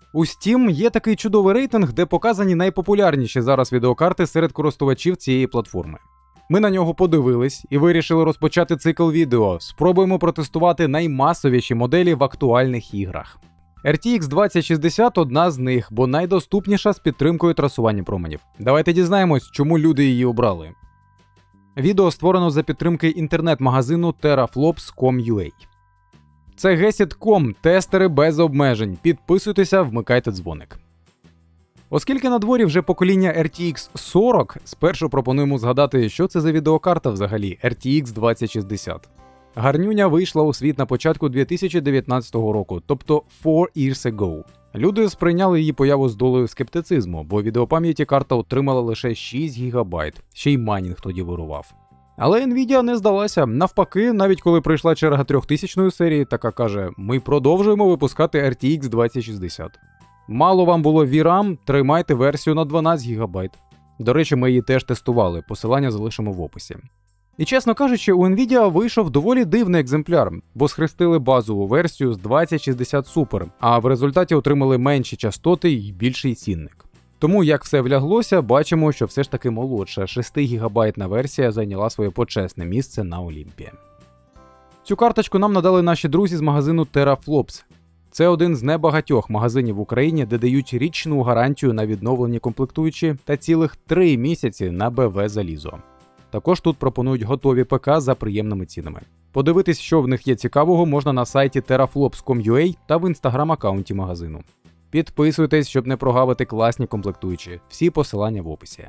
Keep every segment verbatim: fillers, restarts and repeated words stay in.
У Steam є такий чудовий рейтинг, де показані найпопулярніші зараз відеокарти серед користувачів цієї платформи. Ми на нього подивились і вирішили розпочати цикл відео. Спробуємо протестувати наймасовіші моделі в актуальних іграх. ар ті ікс двадцять шістдесят – одна з них, бо найдоступніша з підтримкою трасування променів. Давайте дізнаємось, чому люди її обрали. Відео створено за підтримки інтернет-магазину террафлопс крапка ком крапка ю а. Це гесіт крапка ком, тестери без обмежень. Підписуйтеся, вмикайте дзвоник. Оскільки на дворі вже покоління ар ті ікс сорок, спершу пропонуємо згадати, що це за відеокарта взагалі ар ті ікс двадцять шістдесят. Гарнюня вийшла у світ на початку дві тисячі дев'ятнадцятого року, тобто four years ago. Люди сприйняли її появу з долею скептицизму, бо відеопам'яті карта отримала лише шість гігабайт, ще й майнінг тоді вирував. Але Nvidia не здалася. Навпаки, навіть коли прийшла черга трьохтисячної серії, така каже: ми продовжуємо випускати ар ті ікс двадцять шістдесят. Мало вам було ві рам, тримайте версію на дванадцять гігабайт. До речі, ми її теж тестували, посилання залишимо в описі. І чесно кажучи, у Nvidia вийшов доволі дивний екземпляр, бо схрестили базову версію з двадцять шістдесят Super, а в результаті отримали менші частоти і більший цінник. Тому, як все вляглося, бачимо, що все ж таки молодша шестигігабайтна версія зайняла своє почесне місце на Олімпі. Цю карточку нам надали наші друзі з магазину террафлопс. Це один з небагатьох магазинів в Україні, де дають річну гарантію на відновлені комплектуючі та цілих три місяці на бе ве залізо. Також тут пропонують готові ПК за приємними цінами. Подивитись, що в них є цікавого, можна на сайті террафлопс крапка ком крапка ю а та в інстаграм-аккаунті магазину. Підписуйтесь, щоб не прогавити класні комплектуючі. Всі посилання в описі.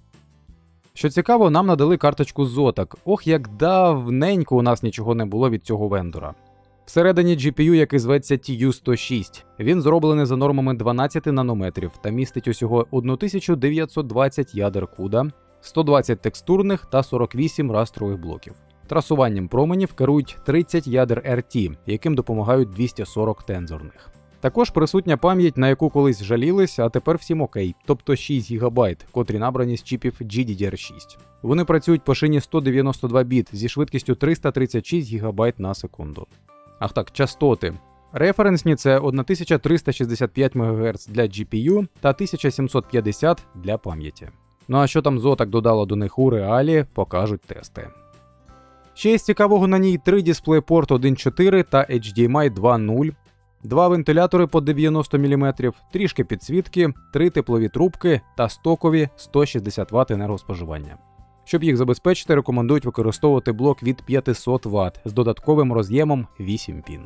Що цікаво, нам надали карточку зотак. Ох, як давненько у нас нічого не було від цього вендора. Всередині джі пі ю, який зветься ті ю сто шість. Він зроблений за нормами дванадцять нанометрів та містить усього тисячу дев'ятсот двадцять ядер куда, сто двадцять текстурних та сорок вісім растрових блоків. Трасуванням променів керують тридцять ядер ар ті, яким допомагають двісті сорок тензорних. Також присутня пам'ять, на яку колись жалілись, а тепер всім окей, тобто шість гігабайт, котрі набрані з чіпів джі ді ді ар шість. Вони працюють по шині сто дев'яносто два біт зі швидкістю триста тридцять шість гігабайт на секунду. Ах так, частоти. Референсні – це тисяча триста шістдесят п'ять мегагерц для джі пі ю та тисяча сімсот п'ятдесят для пам'яті. Ну а що там зотак додало до них у реалі, покажуть тести. Ще з цікавого на ній три DisplayPort один крапка чотири та ейч ді ем ай два крапка нуль, два вентилятори по дев'яносто міліметрів, трішки підсвітки, три теплові трубки та стокові сто шістдесят ватт енергоспоживання. Щоб їх забезпечити, рекомендують використовувати блок від п'ятсот ватт з додатковим роз'ємом вісім пін.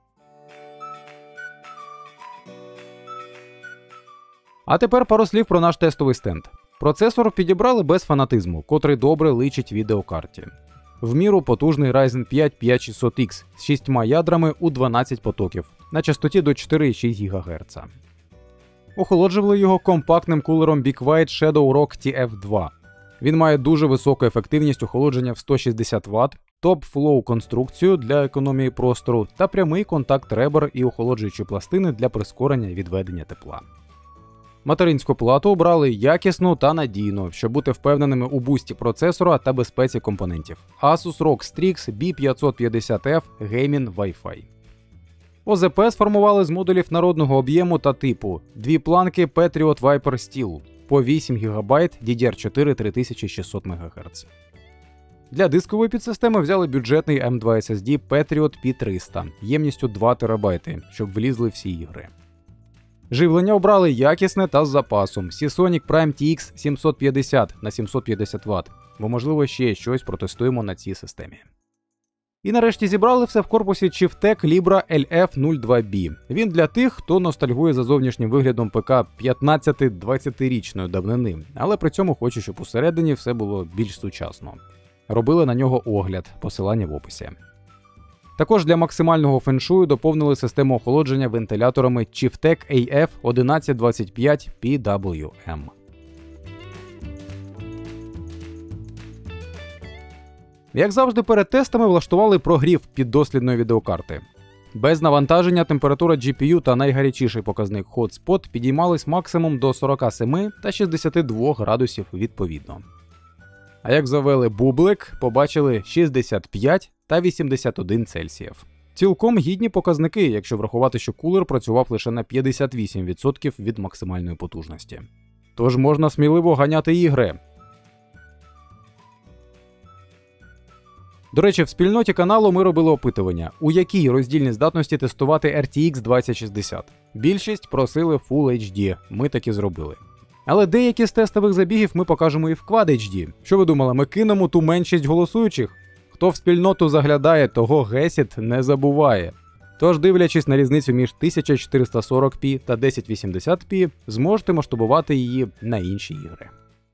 А тепер пару слів про наш тестовий стенд. Процесор підібрали без фанатизму, котрий добре личить відеокарті. В міру потужний Ryzen п'ять п'ять шістсот ікс з шістьма ядрами у дванадцять потоків на частоті до чотири цілих шість десятих гігагерца. Охолоджували його компактним кулером Be Quiet ShadowRock ті еф два. Він має дуже високу ефективність охолодження в сто шістдесят ватт, топ-флоу конструкцію для економії простору та прямий контакт ребер і охолоджуючі пластини для прискорення відведення тепла. Материнську плату обрали якісну та надійну, щоб бути впевненими у бусті процесора та безпеці компонентів. Asus рог Strix бі п'ятсот п'ятдесят еф Gaming Wi-Fi. о зе пе сформували з модулів народного об'єму та типу, дві планки Patriot Viper Steel по вісім гігабайт ді ді ар чотири три тисячі шістсот мегагерц. Для дискової підсистеми взяли бюджетний ем два ес ес ді Patriot пі триста ємністю два терабайти, щоб влізли всі ігри. Живлення обрали якісне та з запасом Seasonic Prime ті ікс сімсот п'ятдесят на сімсот п'ятдесят ватт, бо можливо ще щось протестуємо на цій системі. І нарешті зібрали все в корпусі Chieftec Libra ел еф нуль два бі. Він для тих, хто ностальгує за зовнішнім виглядом ПК п'ятнадцяти-двадцятирічної давнини, але при цьому хоче, щоб усередині все було більш сучасно. Робили на нього огляд, посилання в описі. Також для максимального феншую доповнили систему охолодження вентиляторами Chieftec ей еф одинадцять двадцять п'ять пі дабл ю ем. Як завжди, перед тестами влаштували прогрів піддослідної відеокарти. Без навантаження температура джі пі ю та найгарячіший показник Hotspot підіймались максимум до сорок сім та шістдесят два градусів відповідно. А як завели бублик, побачили шістдесят п'ять та вісімдесят один Цельсіїв. Цілком гідні показники, якщо врахувати, що кулер працював лише на п'ятдесят вісім відсотків від максимальної потужності. Тож можна сміливо ганяти ігри. До речі, в спільноті каналу ми робили опитування, у якій роздільній здатності тестувати ар ті ікс двадцять шістдесят. Більшість просили Full ейч ді, ми так і зробили. Але деякі з тестових забігів ми покажемо і в Quad ейч ді. Що ви думали, ми кинемо ту меншість голосуючих? Хто в спільноту заглядає, того гесіт не забуває. Тож, дивлячись на різницю між тисяча чотириста сорок пі та тисяча вісімдесят пі, зможете масштабувати її на інші ігри.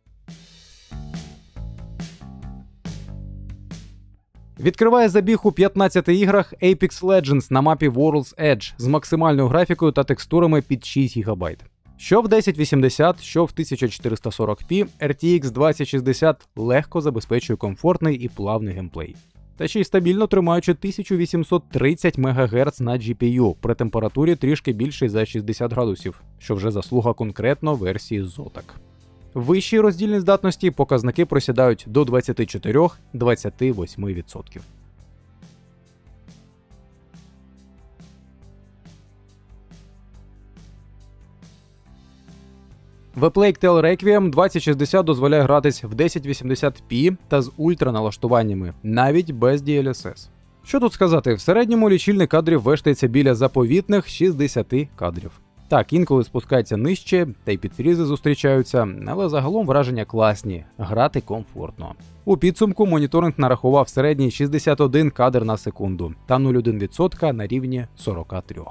Відкриває забіг у п'ятнадцяти іграх Apex Legends на мапі World's Edge з максимальною графікою та текстурами під шість гігабайт. Що в тисяча вісімдесят, що в тисяча чотириста сорок пі, ар ті ікс двадцять шістдесят легко забезпечує комфортний і плавний геймплей. Та ще й стабільно тримаючи тисяча вісімсот тридцять мегагерц на джі пі ю при температурі трішки більшій за шістдесят градусів, що вже заслуга конкретно версії зотак. В вищій роздільній здатності показники просідають до двадцять чотири - двадцять вісім відсотків. В A Plague Tale Requiem двадцять шістдесят дозволяє гратись в тисяча вісімдесят пі та з ультраналаштуваннями, навіть без ді ел ес ес. Що тут сказати, в середньому лічильник кадрів вештається біля заповітних шістдесят кадрів. Так, інколи спускається нижче, та й підфрізи зустрічаються, але загалом враження класні, грати комфортно. У підсумку моніторинг нарахував середній шістдесят один кадр на секунду та нуль цілих один десятих відсотка на рівні сорок три.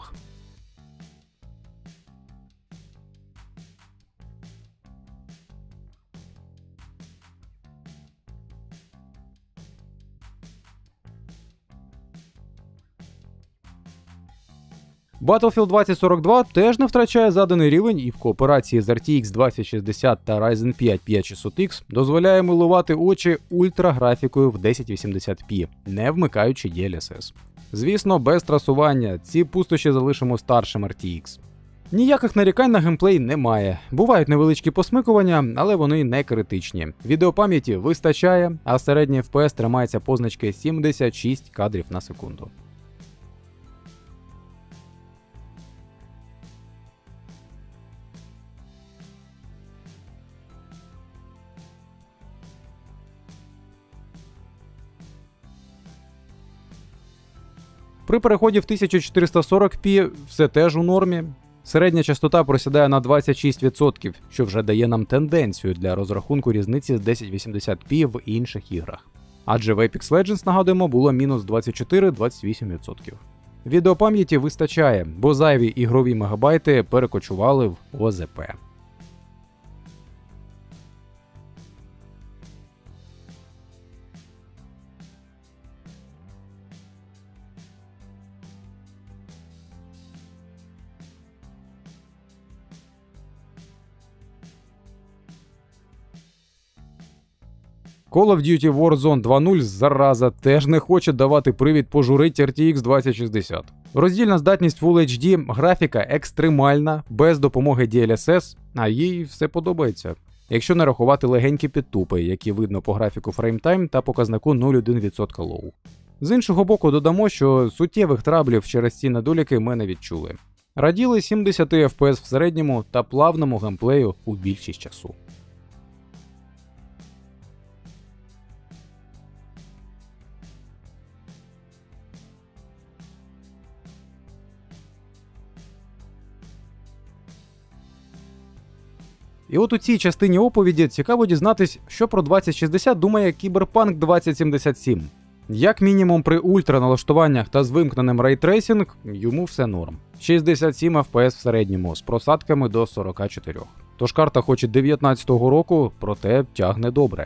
Battlefield двадцять сорок два теж не втрачає заданий рівень і в кооперації з ар ті ікс двадцять шістдесят та Ryzen п'ять п'ять шістсот ікс дозволяє милувати очі ультраграфікою в тисяча вісімдесят пі, не вмикаючи ді ел ес ес. Звісно, без трасування, ці пустощі залишимо старшим ар ті ікс. Ніяких нарікань на геймплей немає. Бувають невеличкі посмикування, але вони не критичні. Відеопам'яті вистачає, а середній еф пі ес тримається позначки сімдесят шість кадрів на секунду. При переході в тисяча чотириста сорок пі все теж у нормі. Середня частота просідає на двадцять шість відсотків, що вже дає нам тенденцію для розрахунку різниці з тисяча вісімдесят пі в інших іграх. Адже в Apex Legends, нагадуємо, було мінус двадцять чотири - двадцять вісім відсотків. Відеопам'яті вистачає, бо зайві ігрові мегабайти перекочували в о зет пі. Call of Duty Warzone два нуль зараза теж не хоче давати привід пожурить ар ті ікс двадцять шістдесят. Роздільна здатність Full ейч ді, графіка екстремальна, без допомоги ді ел ес ес, а їй все подобається. Якщо не рахувати легенькі підтупи, які видно по графіку фреймтайм та показнику нуль цілих один десятих відсотка лоу. З іншого боку додамо, що суттєвих траблів через ці недоліки ми не відчули. Раділи сімдесят еф пі ес в середньому та плавному геймплею у більшість часу. І от у цій частині оповіді цікаво дізнатись, що про двадцять шістдесят думає Cyberpunk двадцять сімдесят сім. Як мінімум при ультраналаштуваннях та з вимкненим рейтрейсинг йому все норм. шістдесят сім еф пі ес в середньому, з просадками до сорок чотири. Тож карта хоч і дев'ятнадцятого року, проте тягне добре.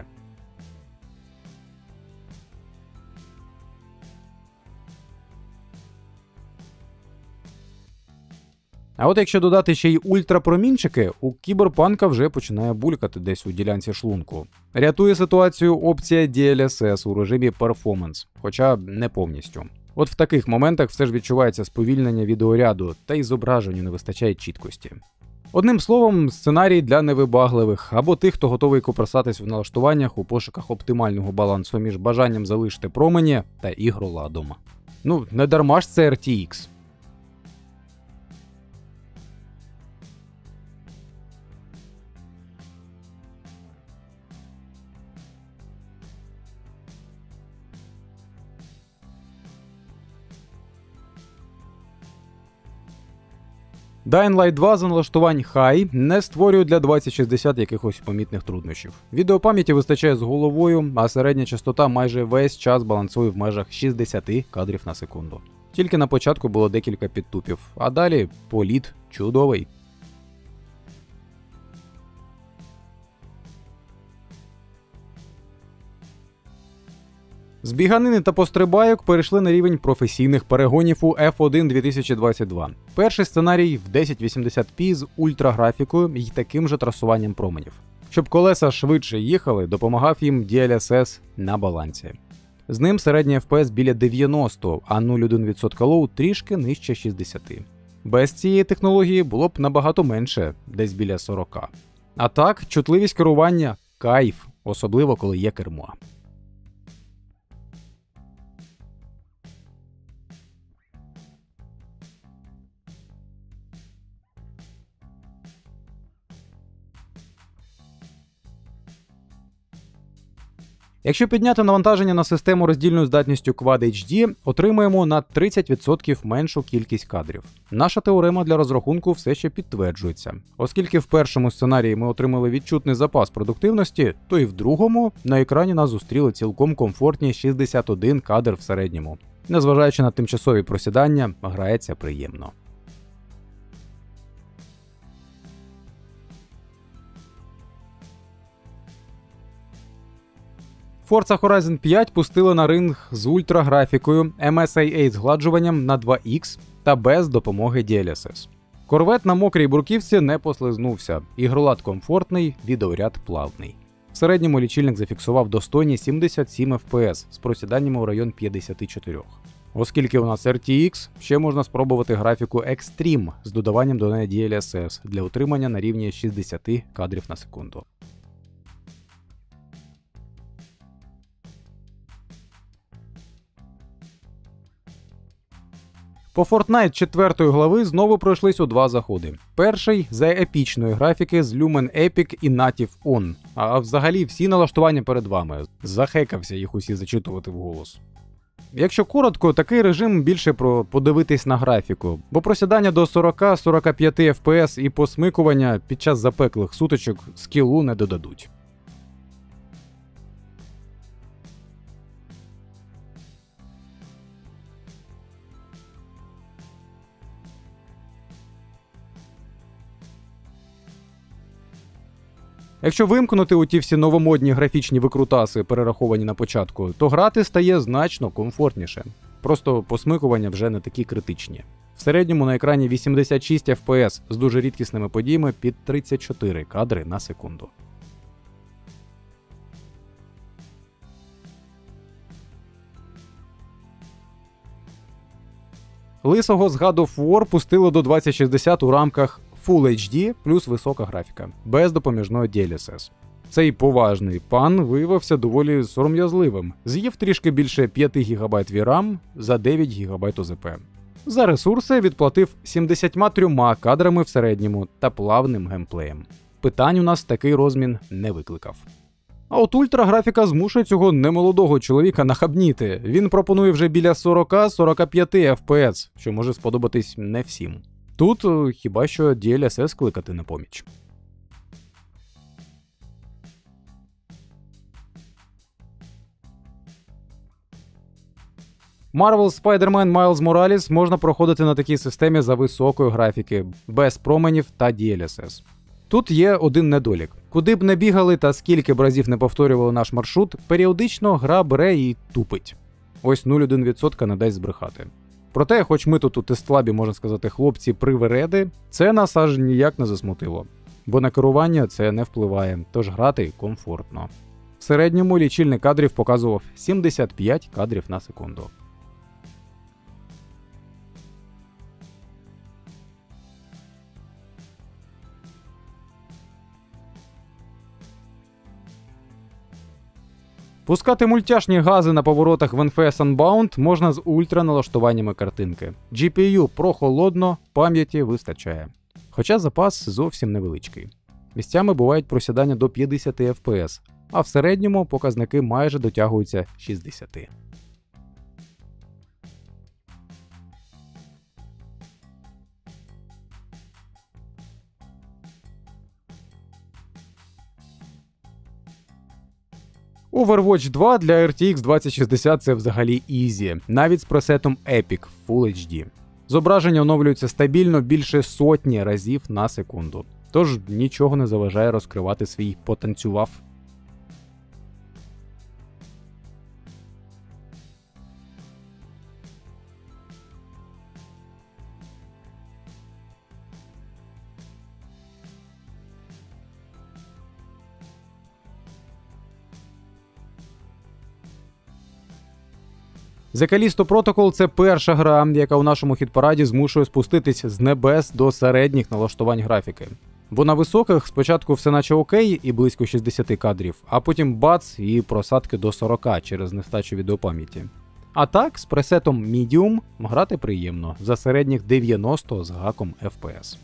А от якщо додати ще й ультрапромінчики, у Кіберпанка вже починає булькати десь у ділянці шлунку. Рятує ситуацію опція ді ел ес ес у режимі Performance, хоча не повністю. От в таких моментах все ж відчувається сповільнення відеоряду, та й зображенню не вистачає чіткості. Одним словом, сценарій для невибагливих, або тих, хто готовий копросатись в налаштуваннях у пошуках оптимального балансу між бажанням залишити промені та ігроладом. Ну, не дарма ж це ар ті ікс. Dying Light два за налаштувань High не створює для двадцять шістдесят якихось помітних труднощів. Відеопам'яті вистачає з головою, а середня частота майже весь час балансує в межах шістдесят кадрів на секунду. Тільки на початку було декілька підтупів, а далі політ чудовий. З біганини та пострибайок перейшли на рівень професійних перегонів у еф один дві тисячі двадцять два. Перший сценарій в тисяча вісімдесят пі з ультраграфікою і таким же трасуванням променів. Щоб колеса швидше їхали, допомагав їм ді ел ес ес на балансі. З ним середній еф пі ес біля дев'яносто, а нуль цілих один відсоток лоу трішки нижче шістдесят. Без цієї технології було б набагато менше, десь біля сорок. А так, чутливість керування – кайф, особливо коли є кермо. Якщо підняти навантаження на систему роздільною здатністю Quad ейч ді, отримаємо на тридцять відсотків меншу кількість кадрів. Наша теорема для розрахунку все ще підтверджується. Оскільки в першому сценарії ми отримали відчутний запас продуктивності, то і в другому на екрані нас зустріли цілком комфортні шістдесят один кадр в середньому. Незважаючи на тимчасові просідання, грається приємно. Forza Horizon п'ять пустили на ринг з ультраграфікою, ем ес ей ей згладжуванням на два ікс та без допомоги ді ел ес ес. Корвет на мокрій бруківці не послизнувся, ігролад комфортний, відеоряд плавний. В середньому лічильник зафіксував достойні сімдесят сім еф пі ес з просіданнями у район п'ятдесят чотири. Оскільки у нас ар ті ікс, ще можна спробувати графіку Extreme з додаванням до неї ді ел ес ес для утримання на рівні шістдесят кадрів на секунду. По Fortnite четвертої глави знову пройшлись у два заходи. Перший – за епічної графіки з Lumen Epic і Native On. А взагалі всі налаштування перед вами. Захекався їх усі зачитувати вголос. Якщо коротко, такий режим більше про подивитись на графіку, бо просідання до сорок - сорок п'ять еф пі ес і посмикування під час запеклих сутичок скілу не додадуть. Якщо вимкнути у ті всі новомодні графічні викрутаси, перераховані на початку, то грати стає значно комфортніше. Просто посмикування вже не такі критичні. В середньому на екрані вісімдесят шість еф пі ес з дуже рідкісними подіями під тридцять чотири кадри на секунду. Лисого з God of War пустило до двадцять шістдесят у рамках Full ейч ді плюс висока графіка, без допоміжної ді ел ес ес. Цей поважний пан виявився доволі сором'язливим. З'їв трішки більше п'ять гігабайт ві рам за дев'ять гігабайт о зе пе. За ресурси відплатив сімдесят три кадрами в середньому та плавним геймплеєм. Питань у нас такий розмін не викликав. А от ультраграфіка змушує цього немолодого чоловіка нахабніти. Він пропонує вже біля сорок - сорок п'ять еф пі ес, що може сподобатись не всім. Тут хіба що ді ел ес ес кликати на поміч. Marvel Spider-Man Miles Morales можна проходити на такій системі за високої графіки, без променів та ді ел ес ес. Тут є один недолік. Куди б не бігали та скільки б разів не повторювали наш маршрут, періодично гра бере і тупить. Ось нуль цілих один відсоток не дасть збрехати. Проте, хоч ми тут у тест-лабі, можна сказати, хлопці привереди, це нас аж ніяк не засмутило. Бо на керування це не впливає, тож грати комфортно. В середньому лічильник кадрів показував сімдесят п'ять кадрів на секунду. Пускати мультяшні гази на поворотах в ен еф ес Unbound можна з ультраналаштуваннями картинки. джі пі ю прохолодно, пам'яті вистачає. Хоча запас зовсім невеличкий. Місцями бувають просідання до п'ятдесят еф пі ес, а в середньому показники майже дотягуються шістдесят. Overwatch два для ар ті ікс двадцять шістдесят це взагалі ізі, навіть з пресетом Epic в Full ейч ді. Зображення оновлюється стабільно більше сотні разів на секунду, тож нічого не заважає розкривати свій потанцював. The Callisto Protocol – це перша гра, яка у нашому хіт-параді змушує спуститись з небес до середніх налаштувань графіки. Бо на високих спочатку все наче окей і близько шістдесят кадрів, а потім бац і просадки до сорок через нестачу відеопам'яті. А так, з пресетом Medium грати приємно, за середніх дев'яносто з гаком еф пі ес.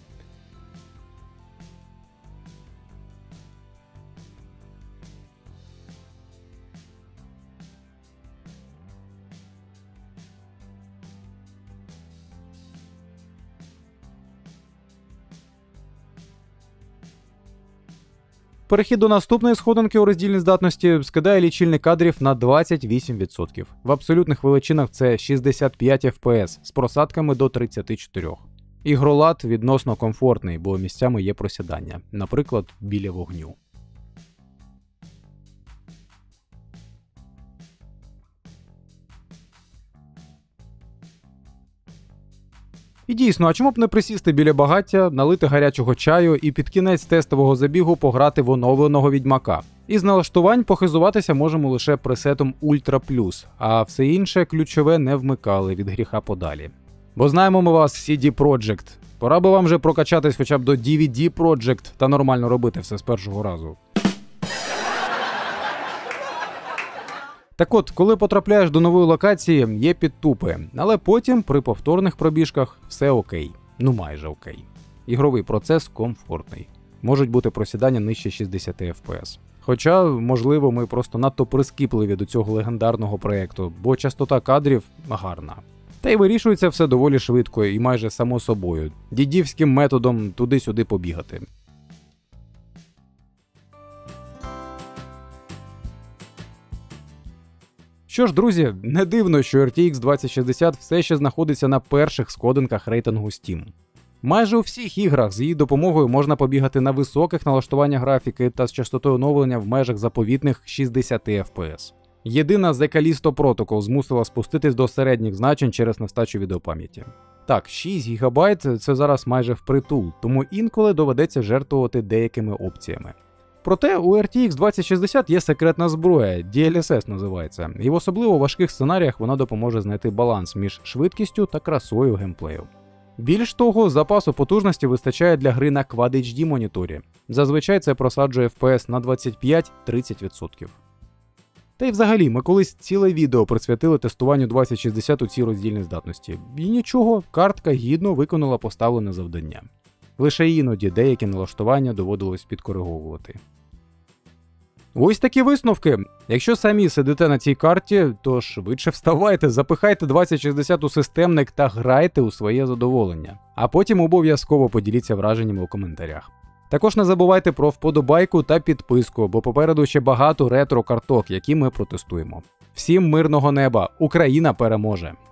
Перехід до наступної сходинки у роздільній здатності скидає лічильник кадрів на двадцять вісім відсотків. В абсолютних величинах це шістдесят п'ять еф пі ес з просадками до тридцять чотири. Ігролад відносно комфортний, бо місцями є просідання, наприклад, біля вогню. І дійсно, а чому б не присісти біля багаття, налити гарячого чаю і під кінець тестового забігу пограти в оновленого Відьмака? Із налаштувань похизуватися можемо лише пресетом Ultra Plus, а все інше ключове не вмикали від гріха подалі. Бо знаємо ми вас, сі ді Projekt. Пора би вам вже прокачатись хоча б до ді ві ді Projekt та нормально робити все з першого разу. Так от, коли потрапляєш до нової локації, є підтупи, але потім при повторних пробіжках все окей. Ну майже окей. Ігровий процес комфортний. Можуть бути просідання нижче шістдесят еф пі ес. Хоча, можливо, ми просто надто прискіпливі до цього легендарного проєкту, бо частота кадрів гарна. Та й вирішується все доволі швидко і майже само собою. Дідівським методом туди-сюди побігати. Що ж, друзі, не дивно, що ар ті ікс двадцять шістдесят все ще знаходиться на перших сходинках рейтингу Steam. Майже у всіх іграх з її допомогою можна побігати на високих налаштуваннях графіки та з частотою оновлення в межах заповітних шістдесят еф пі ес. Єдина The Callisto Protocol змусила спуститись до середніх значень через нестачу відеопам'яті. Так, шість гігабайт – це зараз майже впритул, тому інколи доведеться жертвувати деякими опціями. Проте у ар ті ікс двадцять шістдесят є секретна зброя, ді ел ес ес називається, і в особливо важких сценаріях вона допоможе знайти баланс між швидкістю та красою геймплею. Більш того, запасу потужності вистачає для гри на Quad ейч ді моніторі. Зазвичай це просаджує еф пі ес на двадцять п'ять - тридцять відсотків. Та й взагалі, ми колись ціле відео присвятили тестуванню двадцять шістдесят у цій роздільній здатності. І нічого, картка гідно виконала поставлене завдання. Лише іноді деякі налаштування доводилось підкориговувати. Ось такі висновки. Якщо самі сидите на цій карті, то швидше вставайте, запихайте двадцять шістдесят у системник та грайте у своє задоволення. А потім обов'язково поділіться враженнями у коментарях. Також не забувайте про вподобайку та підписку, бо попереду ще багато ретро-карток, які ми протестуємо. Всім мирного неба! Україна переможе!